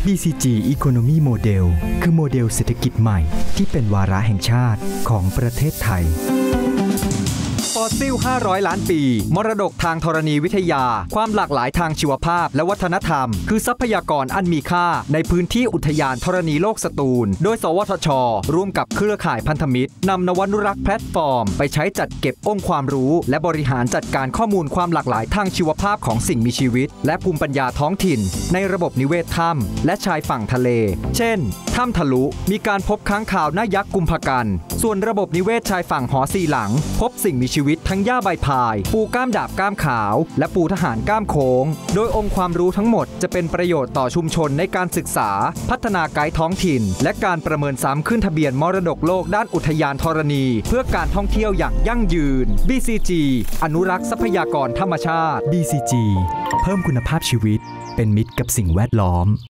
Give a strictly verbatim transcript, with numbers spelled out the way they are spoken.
บี ซี จี Economy Model คือโมเดลเศรษฐกิจใหม่ที่เป็นวาระแห่งชาติของประเทศไทยฟอสซิลห้าร้อยล้านปีมรดกทางธรณีวิทยาความหลากหลายทางชีวภาพและวัฒนธรรมคือทรัพยากรอันมีค่าในพื้นที่อุทยานธรณีโลกสตูลโดยสวทช.ร่วมกับเครือข่ายพันธมิตรนำนวันุรักษ์แพลตฟอร์มไปใช้จัดเก็บองค์ความรู้และบริหารจัดการข้อมูลความหลากหลายทางชีวภาพของสิ่งมีชีวิตและภูมิปัญญาท้องถิ่นในระบบนิเวศถ้ำและชายฝั่งทะเลเช่นถ้ำทะลุมีการพบค้างคาวหน้ายักษ์กุมภกันส่วนระบบนิเวศชายฝั่งหอสี่หลังพบสิ่งมีชีวิตทั้งหญ้าใบพายปูก้ามดาบก้ามขาวและปูทหารก้ามโค้งโดยองค์ความรู้ทั้งหมดจะเป็นประโยชน์ต่อชุมชนในการศึกษาพัฒนาไกด์ท้องถิ่นและการประเมินซ้ำขึ้นทะเบียนมรดกโลกด้านอุทยานธรณีเพื่อการท่องเที่ยวอย่างยั่งยืน บี ซี จี อนุรักษ์ทรัพยากรธรรมชาติ บี ซี จี เพิ่มคุณภาพชีวิตเป็นมิตรกับสิ่งแวดล้อม